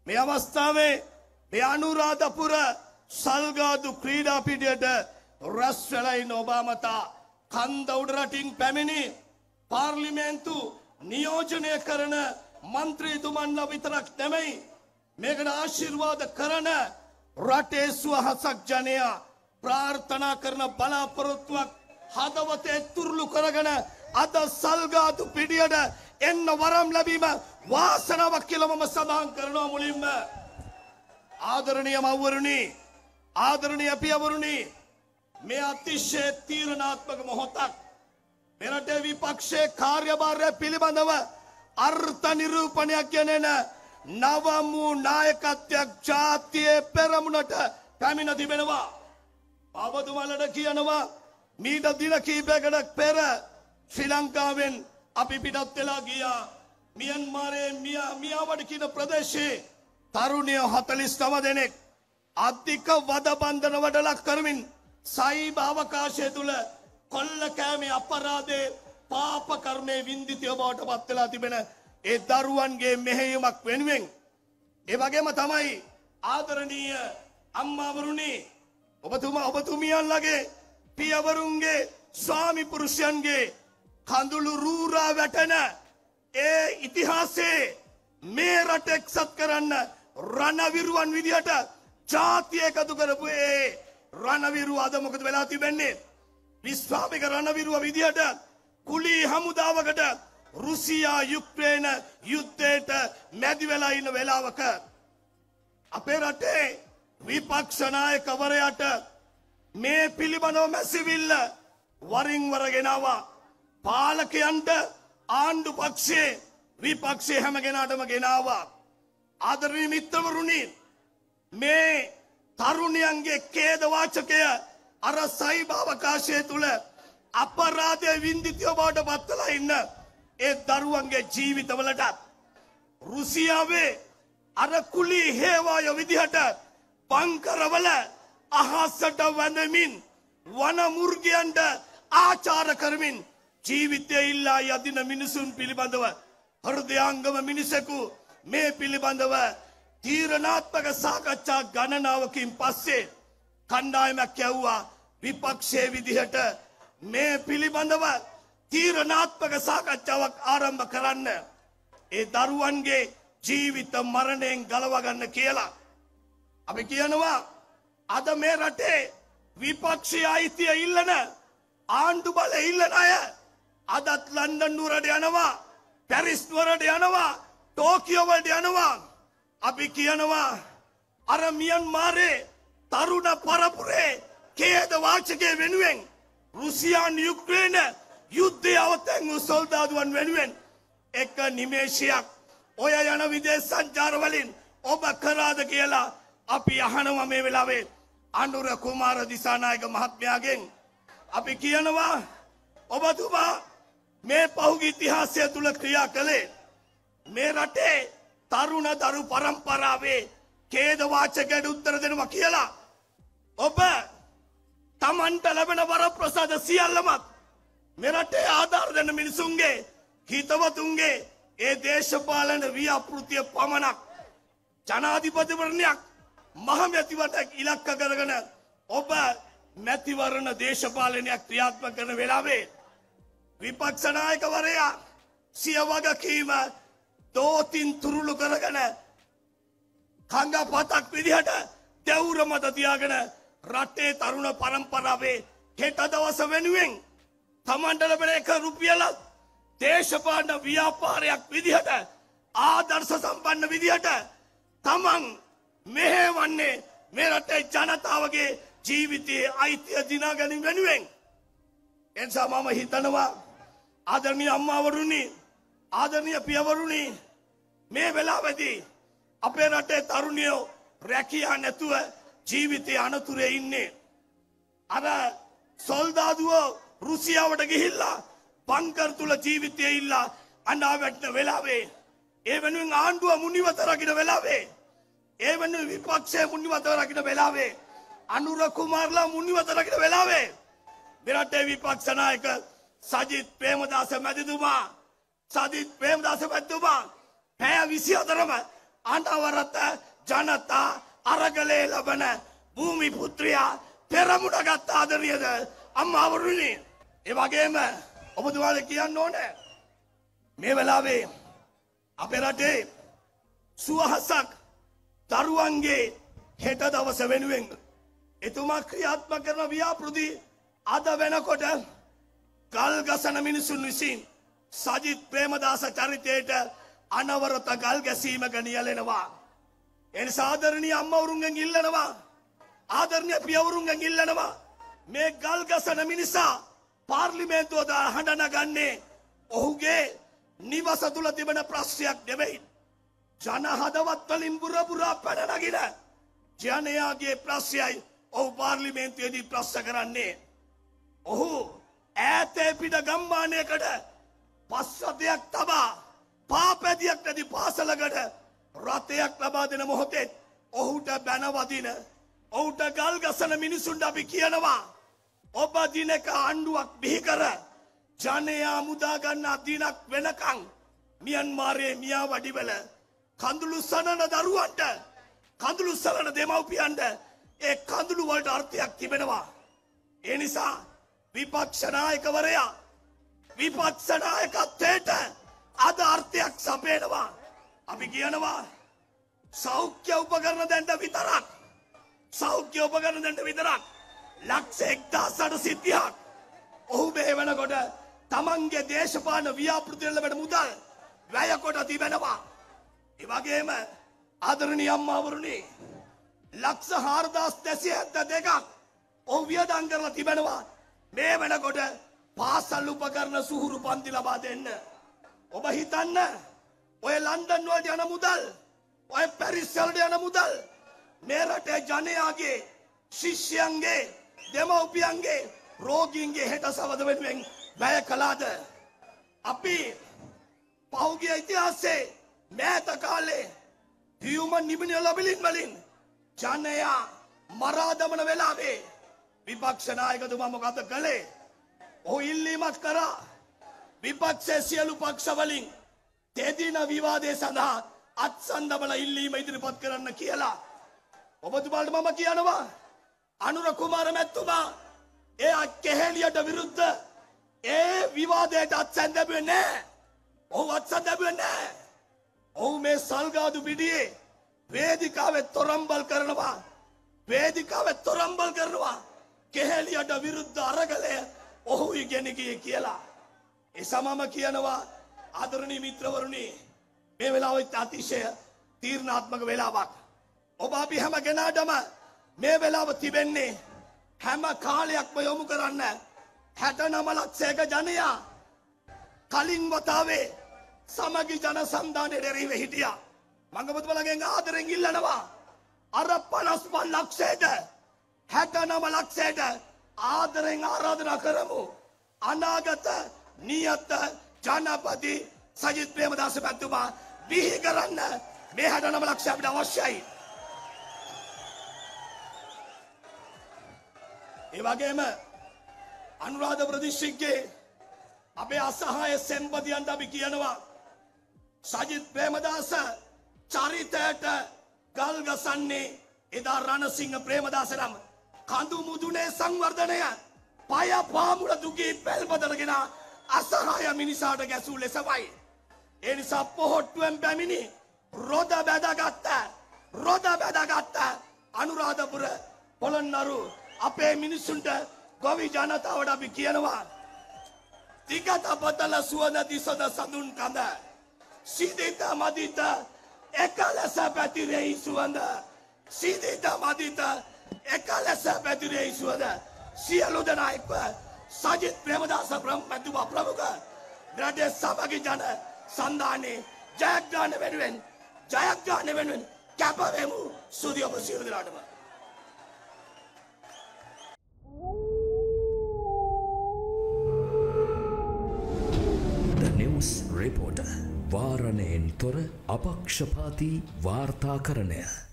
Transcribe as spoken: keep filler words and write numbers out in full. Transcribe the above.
මේ අවස්ථාවේ මේ අනුරාධපුර සල්ගාදු ක්‍රීඩා පිටියට රැස් වෙලා ඉන්න ඔබ මතා කන්ද උඩ රටින් පැමිණි පාර්ලිමේන්තු නියෝජනය කරන මන්ත්‍රීතුමන්ලා විතරක් නෙමෙයි මේකට ආශිර්වාද කරන රටේ සුවහසක් ජනයා ප්‍රාර්ථනා කරන බලාපොරොත්තුවක් හදවතේ තුරුළු කරගෙන අද සල්ගාදු පිටියට එන්න වරම් ලැබීම වාසනාවක් කියලා මම සඳහන් කරනවා මුලින්ම. ආදරණීය මව්වරුනි, ආදරණීය පියවරුනි, මේ අතිශය තීරණාත්මක මොහොතක් මෙරට විපක්ෂයේ කාර්යභාරය පිළිබඳව අර්ථ නිරූපණයක් ගෙනෙන නවමු නායකත්වයක් ජාතියේ පෙරමුණට පැමිණ තිබෙනවා. අවතුමලට කියනවා මීට දින කිහිපයකට පෙර ශ්‍රී ලංකාවෙන් අපි පිටත් වෙලා ගියා මියන්මාරයේ මියාවඩ කියන ප්‍රදේශයේ තරුණිය හතළිස් නව දෙනෙක් අධික වද බන්ධන වලට ලක් කරමින් සයිබ අවකාශය තුල කොල්ල කෑමේ අපරාධේ පාප කර්මයේ වින්දිතය බවට පත් වෙලා තිබෙන ඒ දරුවන්ගේ මෙහෙයුමක් වෙනුවෙන් ඒ වගේම තමයි ආදරණීය අම්මාවරුනි ඔබතුමා ඔබතුමියන්ලගේ පියවරුන්ගේ ස්වාමි පුරුෂයන්ගේ කඳුළු රූරා වැටෙන ඒ ඉතිහාසයේ මේ රට එක්සත් කරන්න රණවිරුවන් විදිහට ජාතිය එකතු කරපු ඒ රණවිරුව අද මොකද වෙලා තිබෙන්නේ? විශ්වාමික රණවිරුව විදිහට කුලී හමුදාවකට රුසියා යුක්‍රේන යුද්ධයට මැදි වෙලා ඉන්න වෙලාවක අපේ රටේ විපක්ෂ නායකවරයාට මේ පිළිබඳව මැසිවිල්ල වරින් වර ගෙනාවා. පාලකයන්ට ආණ්ඩු පක්ෂයේ විපක්ෂයේ හැම කෙනාටම ගෙනාවා. ආදරණීය මිත්‍රවරුනි, මේ තරුණයන්ගේ ඛේද වාචකය අර සයිබ අවකාශය තුල අපරාධයේ වින්දිතය බවට පත්වලා ඉන්න ඒ දරුවන්ගේ ජීවිතවලට රුසියාවේ අර කුලී හේවාය විදිහට බංකරවල අහසට වැඳමින් වන මුර්ගයන්ට ආචාර කරමින් ජීවිතය ඉල්ලා යදින මිනිසුන් පිළිබඳව හෘදයාංගම මිනිසෙකු මේ පිළිබඳව තීරණාත්මක සාකච්ඡා ගණනාවකින් පස්සේ කණ්ඩායමක් යවුවා විපක්ෂයේ විදිහට මේ පිළිබඳව තීරණාත්මක සාකච්ඡාවක් ආරම්භ කරන්න ඒ දරුවන්ගේ ජීවිත මරණයෙන් ගලව ගන්න කියලා. අපි කියනවා අද මේ රටේ විපක්ෂයේ අයිතිය ඉල්ලන ආණ්ඩු බල ඉල්ලන අය අදත් ලන්ඩන් නුවරට යනවා, පැරිස් නුවරට යනවා, ටෝකියෝ වලට යනවා. අපි කියනවා අර මියන්මාරේ තරුණ පරපුරේ ඛේද වාචකයේ වෙනුවෙන් රුසියානු යුක්‍රේන යුද්ධය අවතන් වූ සොල්දාදුවන් වෙනුවෙන් එක නිමේෂයක් ඔය යන විදේශ සංචාර වලින් ඔබ කරාද කියලා අපි අහනවා මේ වෙලාවේ අනුර කුමාර දිසානායක මහත්මයාගෙන්. අපි කියනවා ඔබතුමා මේ පහුගිය ඉතිහාසය තුල ක්‍රියා කළේ මේ රටේ තරුණ දරු පරම්පරාවේ ඛේද වාචකයට උත්තර දෙනවා කියලා ඔබ තමන්ට ලැබෙන වරප්‍රසාද සියල්ලමත් මේ රටේ ආධාර දෙන මිනිසුන්ගේ හිතවතුන්ගේ ඒ දේශපාලන ව්‍යාපෘතිය පමණක් ජනාධිපතිවරණයක් මහ මැතිවරණයක් ඉලක්ක කරගෙන ඔබ මැතිවරණ දේශපාලනයක් ක්‍රියාත්මක කරන වෙලාවේ විපක්ෂ නායකවරයා සිය වගකීම දෝතින් තුරුළු කරගෙන කංගපතක් විදිහට දෙවුර මත තියාගෙන රටේ තරුණ පරම්පරාවේ හෙට දවස වෙනුවෙන් තමන්ට ලැබෙන එක රුපියලක් දේශපාලන ව්‍යාපාරයක් විදිහට ආදර්ශ සම්පන්න විදිහට තමන් මෙහෙවන්නේ මේ රටේ ජනතාවගේ ජීවිතයේ අයිතිය දිනා ගැනීම වෙනුවෙන්. එනිසා මම හිතනවා ආදරණීය අම්මාවරුනි, ආදරණීය පියවරුනි, මේ වෙලාවේදී අපේ රටේ තරුණයෝ රැකියා නැතුව ජීවිතයේ අනතුරේ ඉන්නේ. අර සොල්දාදුවෝ රුසියාවට ගිහිල්ලා බංකර් තුල ජීවිතය ඉල්ලා අඬා වැටෙන වෙලාවේ ඒ වෙනුවෙන් ආණ්ඩුව මුනිවත රකින්න වෙලාවේ ඒ වෙනුවෙන් විපක්ෂයේ මුනිවත රකින්න වෙලාවේ අනුර කුමාරලා මුනිවත රකින්න වෙලාවේ මෙරටේ විපක්ෂ නායක සජිත් ප්‍රේමදාස මැතිතුමා සජිත් ප්‍රේමදාස මැතිතුමා පැය විසිහතරම අනවරත ජනතා අරගලේ ලබන භූමි පුත්‍රයා පෙරමුණ ගත් ආදරණීයද අම්මාවරුනි. ඒ වගේම ඔබතුමාලා කියන්න ඕනේ මේ වෙලාවේ අපේ රටේ සුවහසක් දරුවන්ගේ හෙට දවස වෙනුවෙන් එතුමා ක්‍රියාත්මක කරන ව්‍යාපෘති අද වෙනකොට ගල් ගසන මිනිසුන් විසින් සජිත් ප්‍රේමදාස චරිතයට අනවරත ගල් ගැසීමක නියැලෙනවා. එනිසා ආදරණීය අම්මවරුන්ගෙන් ඉල්ලනවා, ආදරණීය පියවරුන්ගෙන් ඉල්ලනවා, මේ ගල් ගසන මිනිසා පාර්ලිමේන්තුව දා හඬ නගන්නේ ඔහුගේ නිවස තුල තිබෙන ප්‍රශ්නයක් නෙවෙයි. ජන හදවත් වලින් බුර බුරා පැන නගින ජනයාගේ ප්‍රශ්නයයි ඔහු පාර්ලිමේන්තුවේදී ප්‍රශ්න කරන්නේ. ඔහු ඈතේ පිට ගම්මානයකට පස්සතයක් තබා පාපැදියක් නැති පාසලකට රථයක් ලබා දෙන මොහොතේ ඔහුට බැනවදින, ඔහුට ගල් ගසන මිනිසුන්ට අපි කියනවා ඔබ දිනක ආණ්ඩුවක් බිහි කර ජනයා මුදා ගන්නා දිනක් වෙනකන් මියන්මාරයේ මියාවඩිවල කඳුළු සනන දරුවන්ට, කඳුළු සලන දෙමව්පියන්ට ඒ කඳුළු වලට අර්ථයක් තිබෙනවා. ඒ නිසා විපක්ෂ නායකවරයා විපක්ෂ නායකත්වයට අද අර්ථයක් සපයනවා. අපි කියනවා සෞඛ්‍ය උපකරණ දෙන්න විතරක්, සෞඛ්‍ය උපකරණ දෙන්න විතරක් ලක්ෂ එක්දාස් අටසිය තිහක් ඔහු මේ වෙනකොට තමන්ගේ දේශපාලන ව්‍යාපෘති වලට මුදල් වැය කොට තිබෙනවා. ඒ වගේම ආදරණීය අම්මාවරුනි ලක්ෂ හාරදාස් දෙසිය හැත්තෑ දෙකක් ඔහු වියදම් කරලා තිබෙනවා මේ වෙනකොට පාසල් උපකරණ සුහුරු පන්ති ලබා දෙන්න. ඔබ හිතන්න ඔය ලන්ඩන් වලට යන මුදල්, ඔය පැරිස් වලට යන මුදල් මේ රටේ ජනයාගේ, ශිෂ්‍යයන්ගේ, දෙමව්පියන්ගේ, රෝගීන්ගේ හෙට සවද වෙනුවෙන් වැය කළාද? අපි පහුගිය ඉතිහාසයේ මෑත කාලේ හියුමන් නිබිනිය ලැබලින් වලින් ජනයා මරා දමන වෙලාවේ විපක්ෂ නායකතුමා මොකද කළේ? ඔහු ඉල්ලීමක් කරා විපක්ෂයේ සියලු පක්ෂ වලින් තෙදින විවාදයේ සඳහා අත්සන්දබල ඉල්ලීම ඉදිරිපත් කරන්න කියලා. ඔබතුමාට මම කියනවා අනුර කුමාර මැතිතුමා ඒ කෙහෙලියට විරුද්ධ ඒ විවාදයට අත්සන් දැබුවේ නැහැ. ඔහු අත්සන් දැබුවේ නැහැ. ඔහු මේ සල්ගාදු පිටියේ වේදිකාවේ තොරම්බල් කරනවා. වේදිකාවේ තොරම්බල් කරනවා. කෙහෙලියට විරුද්ධ අරගලය ඔහු ඉගෙන ගියේ කියලා. ඒ සමම කියනවා ආදරණීය මිත්‍රවරුනි මේ වෙලාවෙත් අතිශය තීරණාත්මක වෙලාවක්. ඔබ අපි හැම කෙනාටම මේ වෙලාව තිබෙන්නේ හැම කාලයක්ම යොමු කරන්න හැට නව ලක්ෂයක ජනයා කලින් වතාවේ සමගි ජන සන්ධානයේ එරෙහිව හිටියා. මම ඔබතුමාලගෙන් ආදරෙන් ඉල්ලනවා අර පනස් පහ ලක්ෂයට හැට නව ලක්ෂයට ආදරෙන් ආරාධනා කරමු. අනාගත නියත ජනපති සජිත් ප්‍රේමදාස මැතිතුමා බිහි කරන්න මේ හැට නව ලක්ෂය අපිට අවශ්‍යයි. ඒ වගේම අනුරාධපුර දිස්ත්‍රික්කයේ අපේ අසහාය සෙන්පතියන්ට අපි කියනවා සජිත් ප්‍රේමදාස චරිතයට ගල් ගසන්නේ එදා රණසිංහ ප්‍රේමදාස නම් කඳු මුදුනේ සංවර්ධනය පය පාමුල දුකී පැල්පදරගෙන අසහාය මිනිසාට ගැසූ ලෙසවයි. ඒ නිසා පොහොට්ටුවෙන් පැමිණි රොද බැදගත්ත රොද බැදගත්ත අනුරාධපුර පොළොන්නරු අපේ මිනිසුන්ට ගොවි ජනතාවට අපි කියනවා තිගත පතල සුවඳ දිසද සඳුන් කඳ සිදිත මදිත එකලස පැතිරෙයි සුවඳ සිදිත මදිත එකලස පැතිරෙයි සුවඳ සියලු දෙනා එක්ව සජිත් ප්‍රේමදාස මැතිතුමා ප්‍රමුඛ රටේ සමගි ජන සන්ධානයේ ජයග්‍රහණ වෙනුවෙන් ජයග්‍රහණ වෙනුවෙන් කැප වෙමු. සුදී ඔබ සියලු දෙනාටම නිවුස් රිපෝටර් වාරණයෙන් තොර අපක්ෂපාතී වාර්තාකරණය.